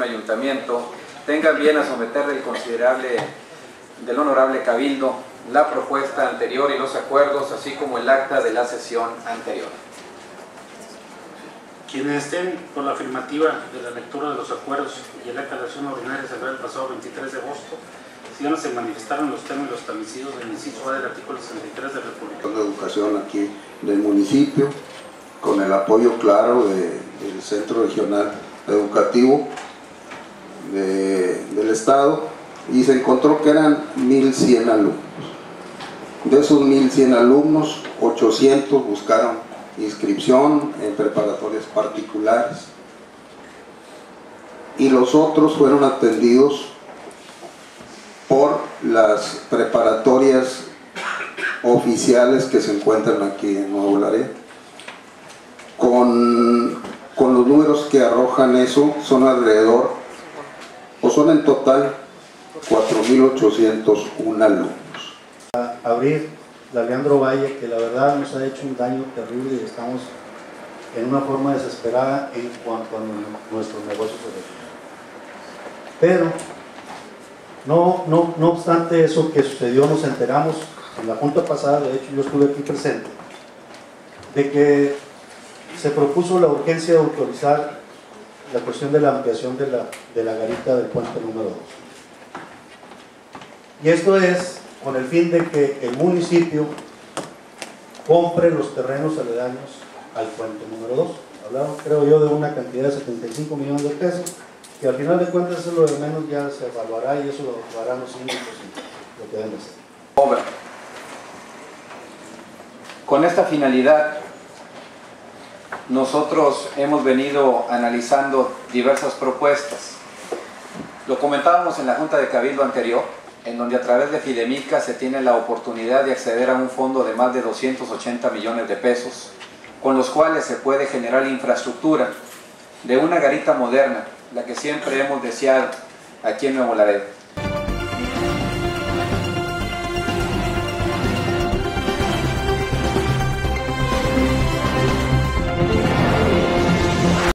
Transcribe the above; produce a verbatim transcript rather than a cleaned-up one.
ayuntamiento, tengan bien a someter del considerable, del honorable cabildo, la propuesta anterior y los acuerdos, así como el acta de la sesión anterior. Quienes estén por la afirmativa de la lectura de los acuerdos y el acta de la sesión ordinaria celebrada el pasado veintitrés de agosto, síganos se manifestaron los términos establecidos del inciso A del artículo sesenta y tres de la República. De educación aquí del municipio, con el apoyo claro de, del Centro Regional Educativo de, del Estado, y se encontró que eran mil cien alumnos. De esos mil cien alumnos, ochocientos buscaron inscripción en preparatorias particulares y los otros fueron atendidos por las preparatorias oficiales que se encuentran aquí en Nuevo Laredo. Con, con los números que arrojan eso, son alrededor, o son en total, cuatro mil ochocientos uno alumnos. A abrir la Leandro Valle, que la verdad nos ha hecho un daño terrible y estamos en una forma desesperada en cuanto a nuestros negocios. Pero, no, no, no obstante eso que sucedió, nos enteramos en la junta pasada, de hecho yo estuve aquí presente, de que se propuso la urgencia de autorizar la cuestión de la ampliación de la, de la garita del puente número dos. Y esto es con el fin de que el municipio compre los terrenos aledaños al puente número dos. Hablaron, creo yo, de una cantidad de setenta y cinco millones de pesos, que al final de cuentas eso lo de menos ya se evaluará y eso lo harán los síndicos y lo que deben hacer. Obra. Con esta finalidad, nosotros hemos venido analizando diversas propuestas. Lo comentábamos en la Junta de Cabildo anterior, en donde a través de Fidemica se tiene la oportunidad de acceder a un fondo de más de doscientos ochenta millones de pesos, con los cuales se puede generar infraestructura de una garita moderna, la que siempre hemos deseado aquí en Nuevo Laredo.